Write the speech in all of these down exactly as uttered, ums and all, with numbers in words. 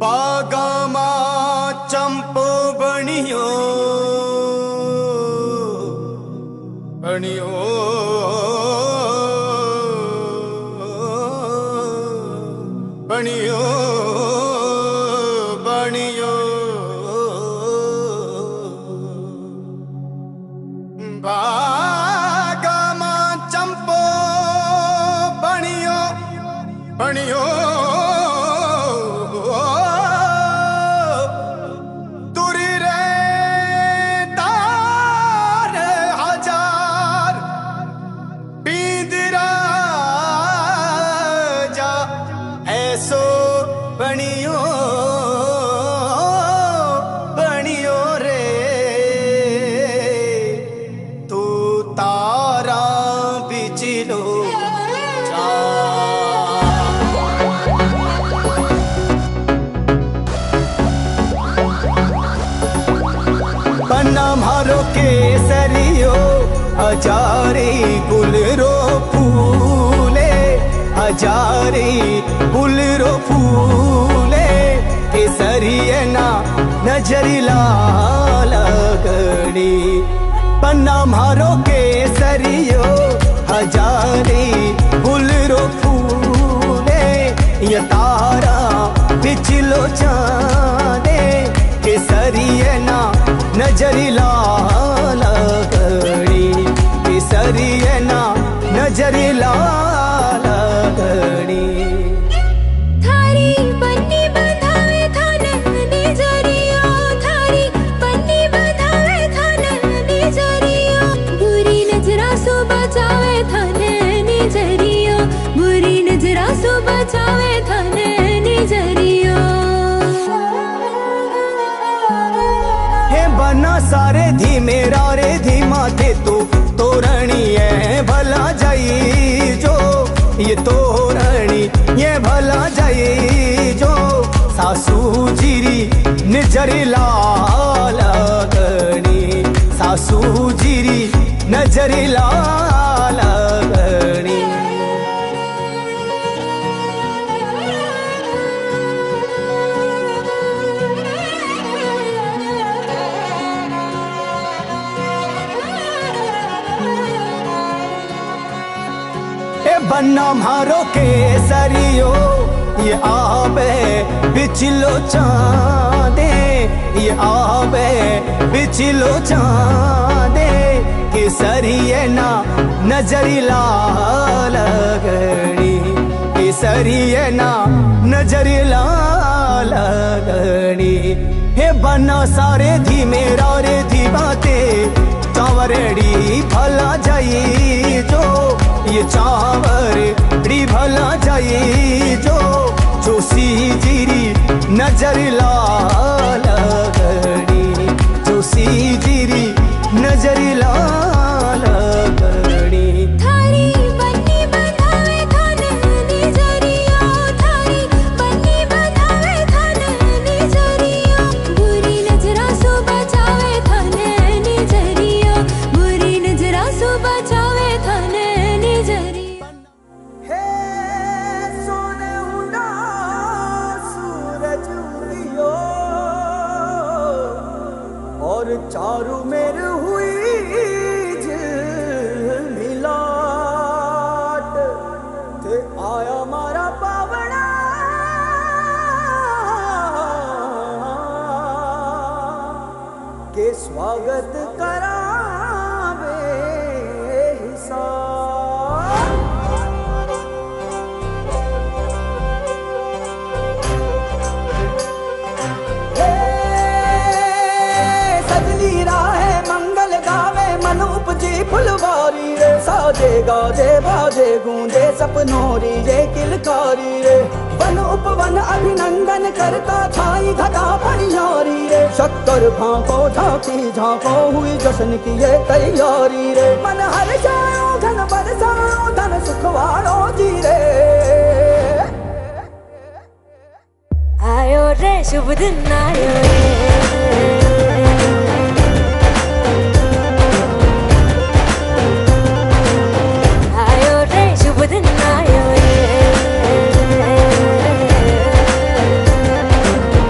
बागामा चंपो बनियो बनियो बनियो बनियो बागामा चंपो बनियो बनियो बनियो बनियो रे तू तारा बिचलो पन्ना मारो केसरियो हजारे गुलरो फूले हजारे गुलरो फूले केसरिये ना नजरी लाल गड़ी पन्ना मारो केसरियो हजारे गुलरो फूले ये तारा बिचलो चांदे केसरिये ना नजरी लाल गड़ी केसरिये ना नजरी लाल गड़ी थारी पन्नी बंधावे थान निजरियो थारी पन्नी बंधावे थान निजरियो बुरी नजरा सो बचावे थान निजरियो बुरी नजरा सो बचावे थान निजरियो हे बना सारे धी मेरा रे धीमा थे तू तोरणी है भला जाई जो ये तोरणी ये भला जाई जो सासू जीरी नजरी लाल गणी सासू जीरी नजरी लाल गणी बन्ना मारो केसरियो ये आबे बिचलो चांदे ये आबे बिचलो चांदे केसरिये ना नजरी लाल गणी केसरिये ना नजरी लाल गणी हे बन्ना सारे धी मेरा रे धी बाते चावरेड़ी भला जाई जो ये चावरेड़ी भला जाई जो जोशी जीरी नजर लाल गड़ी जोशी जीरी नजर लाल गड़ी थारी पन्नी बंधावे थान निजरियो थारी पन्नी बंधावे थान निजरियो बुरी नजरा सो बचावे थान निजरियो बुरी नजरा सो बचावे थान निजरियो हे सोने उड़ा सूरज उगियो और चारू मेर हुई मिलाट ते आया मारा पावना के स्वागत करावे हिसाब सजली राहे मंगल गावे मन उपजी फुलवारी रे साजे गाजे बाजे गूंजे सपनोरी रे किलकारी रे वन उपवन अभिनंदन करता छाई घटा फनियारी रे शक्कर भांको झांकी झांको हुई जश्न की ये तैयारी रे मन हर जाओ धन बरसाओ धन सुखवारो जी रे आयो रे शुभ दिन आयो रे दिन आयो रे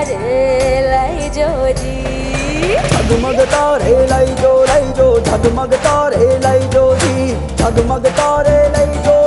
तारे लाई जो जी झगमग तारे लाई जो लाई जो झगमग तारे लाई जो जी झगमग तारे लाई जो